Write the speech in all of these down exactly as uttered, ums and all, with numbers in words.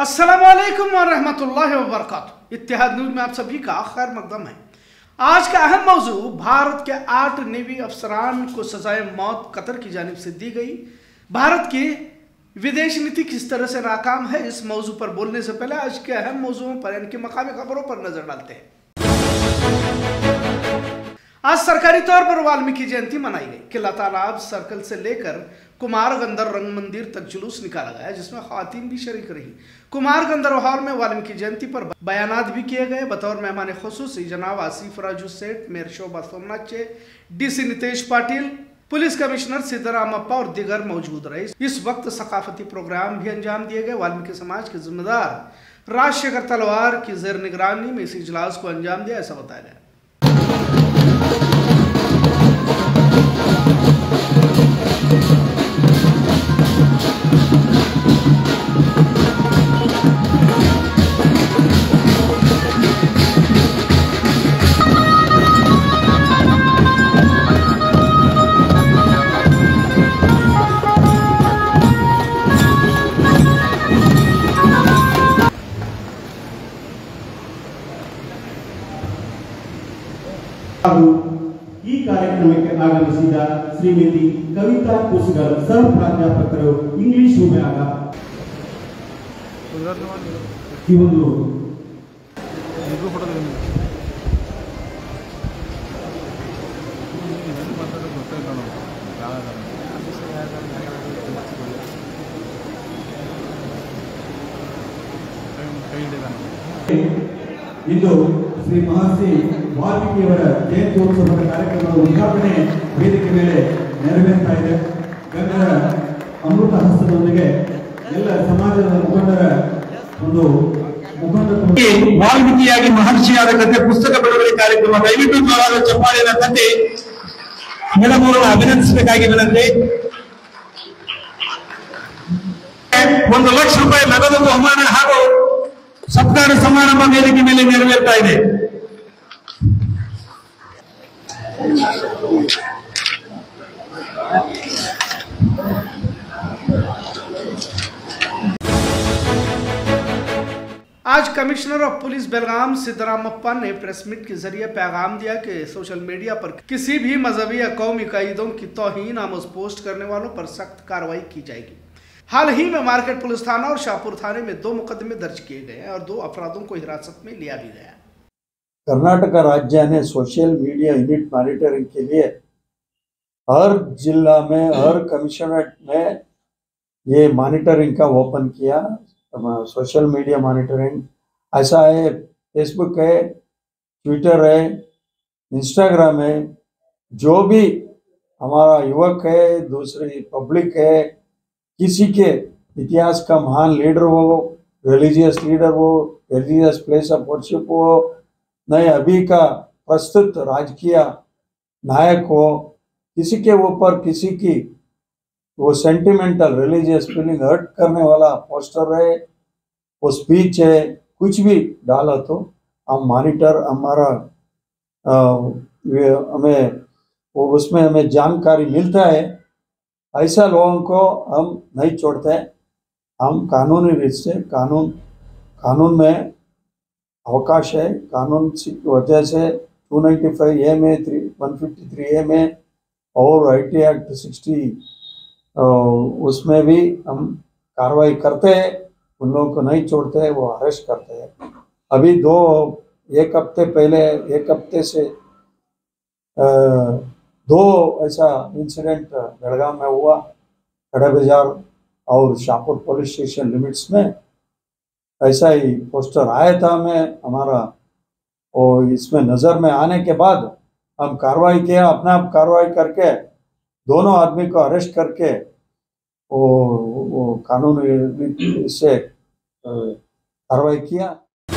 अस्सलाम वालेकुम व रहमतुल्लाहि व बरकातुहू। इत्तेहाद न्यूज में आप सभी का खैर मकदम है। आज का अहम मौजू, भारत के आठ नेवी अफसरान को सजाए मौत कतर की जानिब से दी गई। भारत की विदेश नीति किस तरह से नाकाम है, इस मौजू पर बोलने से पहले आज के अहम मौजुओं पर यानी कि मकामी खबरों पर नजर डालते हैं। आज सरकारी तौर पर वाल्मीकि जयंती मनाई गई। किला तालाब सर्कल से लेकर कुमार गंधर्व रंग मंदिर तक जुलूस निकाला गया, जिसमें ख्वातीन भी शरीक रही। कुमार गंधर्व हॉल में वाल्मीकि जयंती पर बयानात भी किए गए। बतौर मेहमान खुसूसी जनाब Asif Raju Seth, mayor Shobha Somnath, DC Nitesh Patil, police commissioner Siddharamappa और दीगर मौजूद रहे। इस वक्त सकाफती प्रोग्राम भी अंजाम दिए गए। वाल्मीकि समाज के जिम्मेदार राजशेखर तलवार की जेर निगरानी में इस इजलास को अंजाम दिया, ऐसा बताया गया। ಈ ಕಾರ್ಯಕ್ರಮಕ್ಕೆ ಆಗಮಿಸಿದ ಶ್ರೀಮತಿ ಕವಿತಾ ಕುಸ್ಗರ್, ಸಹ ಪ್ರಾಧ್ಯಾಪಕರು ಇಂಗ್ಲಿಷ್ ವಿಭಾಗ, ಈ ಒಂದು ಇಂದು ಶ್ರೀ ಮಹರ್ಷಿ ವಾಲ್ಮೀಕಿಯವರ ಜಯಂತ್ಯೋತ್ಸವದ ಕಾರ್ಯಕ್ರಮದ ಉದ್ಘಾಟನೆ ವೇದಿಕೆ ಮೇಲೆ ನೆರವೇರ್ತಾ ಇದೆ. ಗಂಗರ ಅಮೃತ ಹಸ್ತದೊಂದಿಗೆ ಎಲ್ಲ ಸಮಾಜದ ಮುಖಂಡರ ಒಂದು ಮುಖಂಡ ವಾಲ್ಮೀಕಿಯಾಗಿ ಮಹರ್ಷಿಯಾದ ಕಥೆ ಪುಸ್ತಕ ಬಿಡುಗಡೆ ಕಾರ್ಯಕ್ರಮ. ದಯವಿಟ್ಟು ಜೋರಾದ ಚಪ್ಪಾಳೆಯನ್ನು ತಟ್ಟಿ ಮೇಡಮ್ ಅವರನ್ನು ಅಭಿನಂದಿಸಬೇಕಾಗಿ ವಿನಂತಿ. ಒಂದು ಲಕ್ಷ ರೂಪಾಯಿ ನಗದು ಬಹುಮಾನ ಹಾಗೂ ಸತ್ಕಾರ ಸಮಾರಂಭ ವೇದಿಕೆ ಮೇಲೆ ನೆರವೇರ್ತಾ ಇದೆ. आज commissioner of police Belgaum Siddharamappa ने प्रेस मीट के जरिए पैगाम दिया कि सोशल मीडिया पर किसी भी मजहबी या कौमी कायदों की तौहीन आमोज पोस्ट करने वालों पर सख्त कार्रवाई की जाएगी। हाल ही में मार्केट पुलिस थाना और शाहपुर थाने में दो मुकदमे दर्ज किए गए हैं और दो अपराधों को हिरासत में लिया भी गया। कर्नाटक राज्य ने सोशल मीडिया यूनिट मॉनिटरिंग के लिए हर जिला में, हर कमिश्नरेट में ये मॉनिटरिंग का ओपन किया। सोशल मीडिया मॉनिटरिंग ऐसा है, फेसबुक है, ट्विटर है, इंस्टाग्राम है, जो भी हमारा युवक है, दूसरी पब्लिक है, किसी के इतिहास का महान लीडर हो, रिलीजियस लीडर हो, रिलीजियस प्लेस ऑफ वर्शिप हो, नए अभी का प्रस्तुत राजकीय नायक हो, किसी के ऊपर किसी की वो सेंटिमेंटल रिलीजियस फीलिंग हर्ट करने वाला पोस्टर है, वो स्पीच है, कुछ भी डाला तो हम मॉनिटर हमारा हमें वो उसमें हमें जानकारी मिलता है। ऐसा लोगों को हम नहीं छोड़ते। हम कानूनी रीत से कानून कानून में अवकाश है, कानून की वजह से टू नाइन्टी फाइव ए में three one fifty three A में और आई टी एक्ट सिक्सटी उसमें भी हम कार्रवाई करते हैं। उन लोगों को नहीं छोड़ते हैं, वो अरेस्ट करते हैं। अभी दो एक हफ्ते पहले एक हफ्ते से आ, दो ऐसा इंसिडेंट बेलगाम में हुआ, खड़े बाजार और शाहपुर पुलिस स्टेशन लिमिट्स में। ऐसा ही पोस्टर आया था हमें हमारा, और इसमें नज़र में आने के बाद हम कार्रवाई किया, अपने आप कार्रवाई करके दोनों आदमी को अरेस्ट करके वो, वो कानूनी से कार्रवाई किया।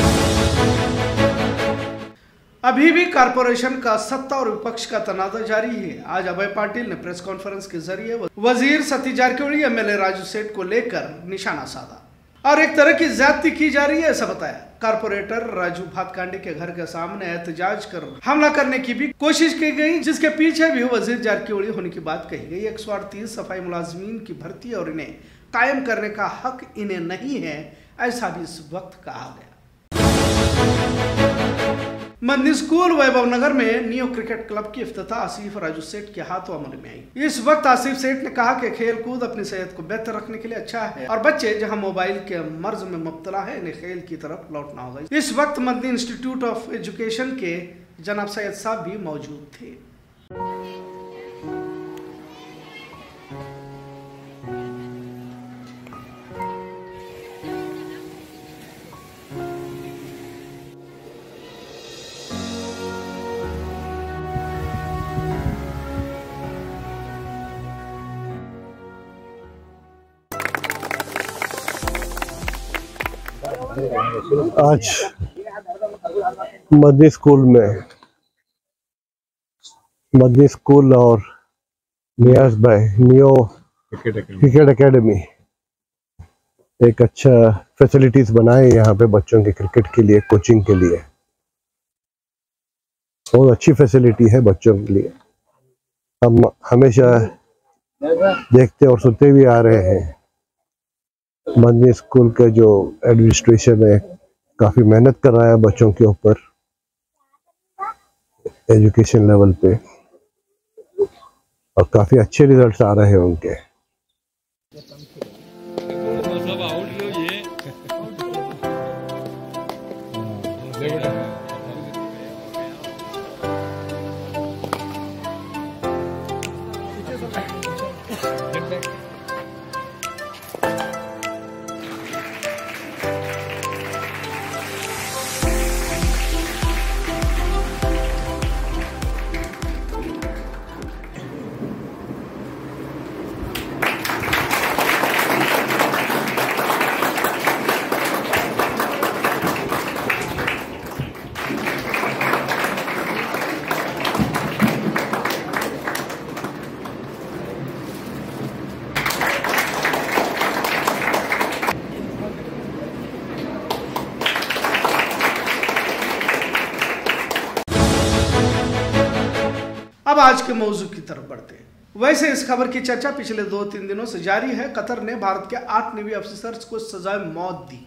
अभी भी कारपोरेशन का सत्ता और विपक्ष का तनाज़ा जारी है। आज अभय पाटिल ने प्रेस कॉन्फ्रेंस के जरिए वजीर सतीश जारकिहोली, एमएलए राजू सेठ को लेकर निशाना साधा और एक तरह की ज्यादती की जा रही है, ऐसा बताया। कारपोरेटर राजू भातकांडे के घर के सामने एहतजाज कर हमला करने की भी कोशिश की गई, जिसके पीछे भी वजीर जारकिहोली होने की बात कही गई। एक सौ अड़तीस सफाई मुलाजमीन की भर्ती और इन्हें कायम करने का हक इन्हें नहीं है, ऐसा भी इस वक्त कहा गया। मदनी स्कूल वैभव नगर में नियो क्रिकेट क्लब की इफ्तिताह आसिफ राजू सेठ के हाथों अमल में आई। इस वक्त आसिफ सेठ ने कहा कि खेल कूद अपनी सेहत को बेहतर रखने के लिए अच्छा है और बच्चे जहां मोबाइल के मर्ज में मुब्तला है इन्हें खेल की तरफ लौटना होगा। इस वक्त मदनी इंस्टीट्यूट ऑफ एजुकेशन के जनाब सैयद साहब भी मौजूद थे। आज मदनी स्कूल में मदनी स्कूल और नियाज भाई नियो क्रिकेट एकेडमी एक अच्छा फैसिलिटीज बनाए यहाँ पे बच्चों के क्रिकेट के लिए, कोचिंग के लिए बहुत अच्छी फैसिलिटी है बच्चों के लिए। हम हमेशा देखते और सुनते भी आ रहे हैं मदनी स्कूल का जो एडमिनिस्ट्रेशन है काफ़ी मेहनत कर रहा है बच्चों के ऊपर एजुकेशन लेवल पे और काफ़ी अच्छे रिजल्ट्स आ रहे हैं उनके। अब आज के मौजू की तरफ बढ़ते हैं। वैसे इस खबर की चर्चा पिछले दो तीन दिनों से जारी है। कतर ने भारत के आठ नेवी अफसर्स को सजाए मौत दी।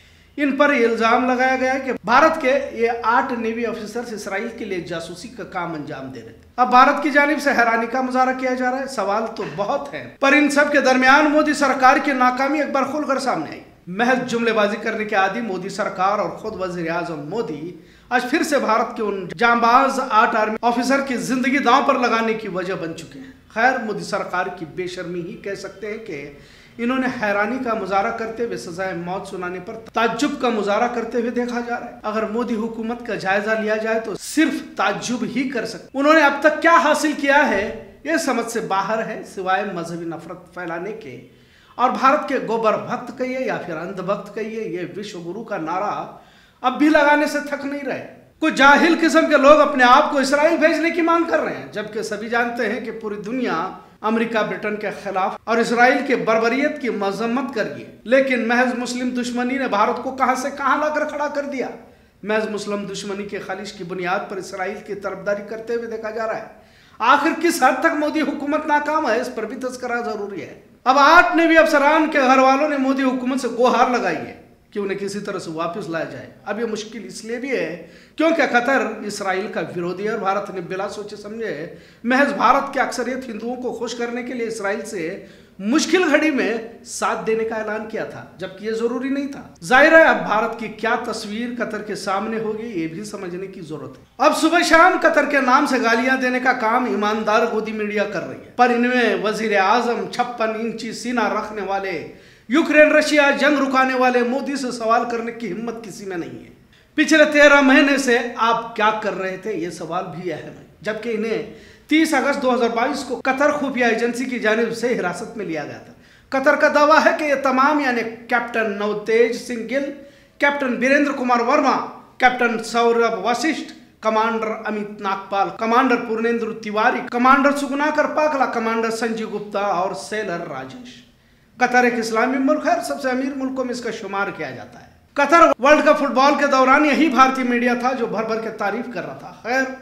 इन पर इल्जाम लगाया गया कि भारत के ये आठ नेवी अफसर्स इसराइल के लिए जासूसी का काम अंजाम दे रहे थे। अब भारत की जानिब से हैरानी का मुजाहरा किया जा रहा है। सवाल तो बहुत है, पर इन सब के दरमियान मोदी सरकार की नाकामी एक बार खुलकर सामने आई। महज जुमलेबाजी करने के आदी मोदी सरकार और खुद वजीर आजम मोदी आज फिर से भारत के उन जांबाज आठ आर्मी ऑफिसर की जिंदगी दांव पर लगाने की वजह बन चुके हैं। खैर, मोदी सरकार की बेशर्मी ही कह सकते हैं कि इन्होंने हैरानी का मुजाहरा करते हुए सजाए मौत सुनाने पर ताज्जुब का मुजाहरा करते हुए देखा जा रहा है। अगर मोदी हुकूमत का जायजा लिया जाए तो सिर्फ ताज्जुब ही कर सकते। उन्होंने अब तक क्या हासिल किया है ये समझ से बाहर है, सिवाय मजहबी नफरत फैलाने के और भारत के गोबर भक्त कहिए या फिर अंध भक्त कहिए, ये विश्व गुरु का नारा अब भी लगाने से थक नहीं रहे। कुछ जाहिल किस्म के लोग अपने आप को इसराइल भेजने की मांग कर रहे हैं, जबकि सभी जानते हैं कि पूरी दुनिया अमेरिका ब्रिटेन के खिलाफ और इसराइल के बर्बरियत की मजम्मत कर रही है। लेकिन महज मुस्लिम दुश्मनी ने भारत को कहां से कहां लाकर खड़ा कर दिया। महज मुस्लिम दुश्मनी के खालिश की बुनियाद पर इसराइल की तरफदारी करते हुए देखा जा रहा है। आखिर किस हद तक मोदी हुकूमत नाकाम है, इस पर भी तस्करा जरूरी है। अब आठ नेवी अफसरान के घर वालों ने मोदी हुकूमत से गुहार लगाई है कि उन्हें किसी तरह से वापस लाया जाए। अब ये मुश्किल इसलिए भी है क्योंकि कतर इसराइल का विरोधी है और भारत ने बिना सोचे समझे महज भारत के अक्सरियत हिंदुओं को खुश करने के लिए इसराइल से मुश्किल घड़ी में साथ देने का ऐलान किया था, जबकि ये जरूरी नहीं था। जाहिर है अब भारत की क्या तस्वीर कतर के सामने होगी ये भी समझने की जरूरत है। अब सुबह शाम कतर के नाम से गालियां देने का काम ईमानदार गोदी मीडिया कर रही है, पर इनमें वजीर आजम, छप्पन इंची सीना रखने वाले, यूक्रेन रशिया जंग रुकाने वाले मोदी से सवाल करने की हिम्मत किसी में नहीं है। पिछले तेरह महीने से आप क्या कर रहे थे, ये सवाल भी अहम है। जबकि इन्हें तीस अगस्त दो हज़ार बाईस को कतर खुफिया एजेंसी की जानिब से हिरासत में लिया गया था। कतर का दावा है कि ये तमाम यानी captain Navtej Singh Gill, captain Virendra Kumar Verma, captain Saurabh Vashisht, commander Amit Nagpal, commander Purnendra Tiwari, commander Sugunakar Pakala, commander Sanjeev Gupta और सेलर राजेश। कतर एक इस्लामी मुल्क है, सबसे अमीर मुल्कों में इसका शुमार किया जाता है। कतर वर्ल्ड कप फुटबॉल के दौरान यही भारतीय मीडिया था जो भर भर के तारीफ कर रहा था। खैर,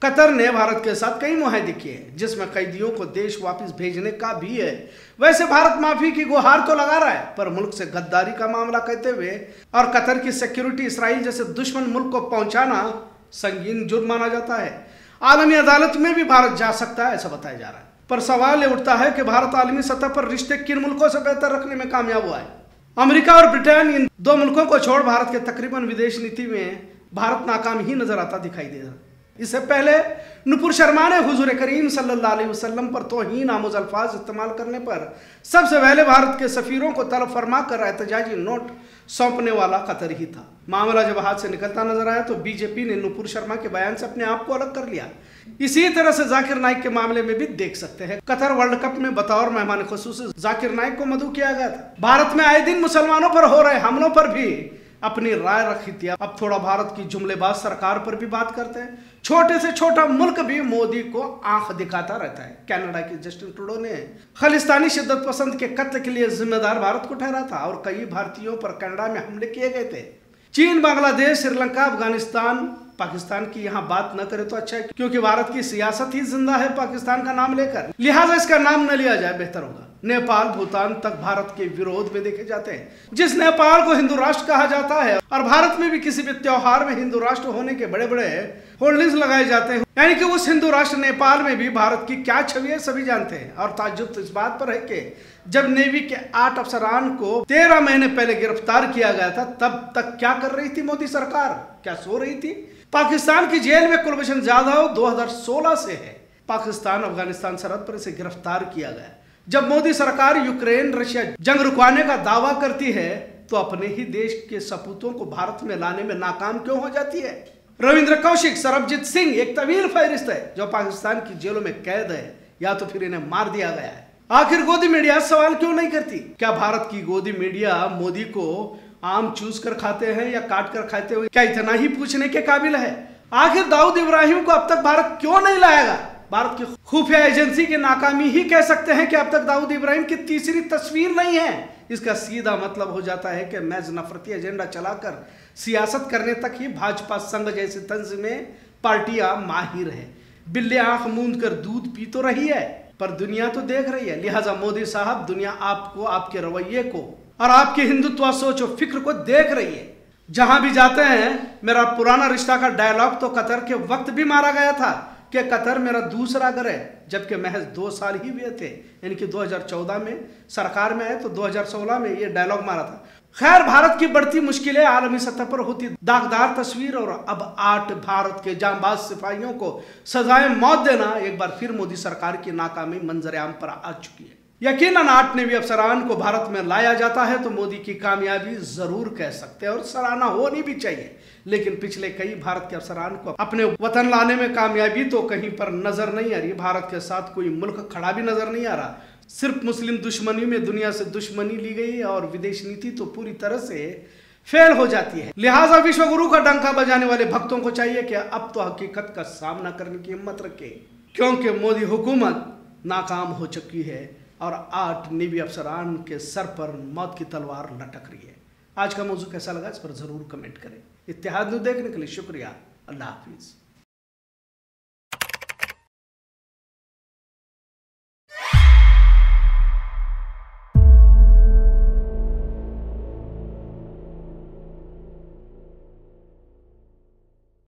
कतर ने भारत के साथ कई मुआहदे किए हैं, जिसमें कैदियों को देश वापस भेजने का भी है। वैसे भारत माफी की गुहार तो लगा रहा है, पर मुल्क से गद्दारी का मामला कहते हुए और कतर की सिक्योरिटी इसराइल जैसे दुश्मन मुल्क को पहुंचाना संगीन जुर्म माना जाता है। आलमी अदालत में भी भारत जा सकता है, ऐसा बताया जा रहा है। पर सवाल ये उठता है कि भारत आलमी सतह पर रिश्ते किन मुल्कों से बेहतर रखने में कामयाब हुआ है। अमेरिका और ब्रिटेन, इन दो मुल्कों को छोड़ भारत के तकरीबन विदेश नीति में भारत नाकाम ही नजर आता दिखाई दे रहा। इससे पहले नुपुर शर्मा ने हुजूर करीम सल्लल्लाहु अलैहि वसल्लम पर तौहीन आमोज अल्फाज इस्तेमाल करने पर सबसे पहले भारत के सफीरों को तलब फरमा कर एहतजाजी नोट सौंपने वाला कतर ही था। मामला जब हाथ से निकलता नजर आया तो बीजेपी ने नुपुर शर्मा के बयान से अपने आप को अलग कर लिया। इसी तरह से जाकिर नाइक के मामले में भी देख सकते हैं। कतर वर्ल्ड कप में बतौर मेहमान खुसूसी जाकिर नाइक को मदऊ किया गया था। भारत में आए दिन मुसलमानों पर हो रहे हमलों पर भी अपनी राय रखी थी। अब थोड़ा भारत की जुमलेबाज सरकार पर भी बात करते हैं। छोटे से छोटा मुल्क भी मोदी को आंख दिखाता रहता है। कनाडा के जस्टिन ट्रूडो ने खालिस्तानी शिद्दत पसंद के कत्ल के लिए जिम्मेदार भारत को ठहरा था और कई भारतीयों पर कनाडा में हमले किए गए थे। चीन, बांग्लादेश, श्रीलंका, अफगानिस्तान, पाकिस्तान की यहाँ बात न करे तो अच्छा है, क्योंकि भारत की सियासत ही जिंदा है पाकिस्तान का नाम लेकर, लिहाजा इसका नाम न लिया जाए बेहतर होगा। नेपाल, भूटान तक भारत के विरोध में देखे जाते हैं। जिस नेपाल को हिंदू राष्ट्र कहा जाता है और भारत में भी किसी भी त्योहार में हिंदू राष्ट्र होने के बड़े बड़े होर्डिंग्स लगाए जाते हैं, यानी कि उस हिंदू राष्ट्र नेपाल में भी भारत की क्या छवि है सभी जानते हैं। और ताज्जुब तो इस बात पर है कि जब नेवी के आठ अफसरान को तेरह महीने पहले गिरफ्तार किया गया था, तब तक क्या कर रही थी मोदी सरकार? क्या सो रही थी? पाकिस्तान की जेल में कुलभूषण जाधव दो हज़ार सोलह से है। पाकिस्तान अफगानिस्तान सरहद पर इसे गिरफ्तार किया गया। जब मोदी सरकार यूक्रेन रशिया जंग रुकवाने का दावा करती है तो अपने ही देश के सपूतों को भारत में लाने में नाकाम क्यों हो जाती है? रविंद्र कौशिक, सरबजीत सिंह, एक तवील फहरिस्त है जो पाकिस्तान की जेलों में कैद है, या तो फिर इन्हें मार दिया गया है। आखिर गोदी मीडिया सवाल क्यों नहीं करती? क्या भारत की गोदी मीडिया मोदी को आम चूस कर खाते हैं या काट कर खाते हुए क्या इतना ही पूछने के काबिल है? आखिर दाऊद इब्राहिम को अब तक भारत क्यों नहीं लाएगा? भारत की खुफिया एजेंसी की नाकामी ही कह सकते हैं कि अब तक दाऊद इब्राहिम की तीसरी तस्वीर नहीं है। इसका सीधा मतलब हो जाता है कि महज नफरती एजेंडा चलाकर सियासत करने तक ही भाजपा संघ जैसे तंज में पार्टियां माहिर है। बिल्ली आंख मूंद कर दूध पी तो रही है, पर दुनिया तो देख रही है। लिहाजा मोदी साहब, दुनिया आपको, आपके रवैये को और आपके हिंदुत्व सोच और फिक्र को देख रही है। जहां भी जाते हैं, मेरा पुराना रिश्ता का डायलॉग तो कतर के वक्त भी मारा गया था कि कतर मेरा दूसरा घर है, जबकि महज दो साल ही हुए थे। यानी कि दो हज़ार चौदह में सरकार में आए तो दो हज़ार सोलह में ये डायलॉग मारा था। खैर, भारत की बढ़ती मुश्किलें, आलमी सतह पर होती दागदार तस्वीर और अब आठ भारत के जांबाज सिपाहियों को सजाए मौत देना एक बार फिर मोदी सरकार की नाकामी मंजर आम पर आ चुकी है। यकीनन आठ नेवी अफसरान को भारत में लाया जाता है तो मोदी की कामयाबी जरूर कह सकते हैं और सराहना होनी भी चाहिए। लेकिन पिछले कई भारत के अफसरान को अपने वतन लाने में कामयाबी तो कहीं पर नजर नहीं आ रही। भारत के साथ कोई मुल्क खड़ा भी नजर नहीं आ रहा। सिर्फ मुस्लिम दुश्मनी में दुनिया से दुश्मनी ली गई और विदेश नीति तो पूरी तरह से फेल हो जाती है। लिहाजा विश्व गुरु का डंका बजाने वाले भक्तों को चाहिए कि अब तो हकीकत का सामना करने की हिम्मत रखे, क्योंकि मोदी हुकूमत नाकाम हो चुकी है और आठ नेवी अफसरान के सर पर मौत की तलवार लटक रही है। आज का मौजू कैसा लगा इस पर जरूर कमेंट करें। इत्तेहाद न्यूज़ देखने के लिए शुक्रिया। अल्लाह हाफिज।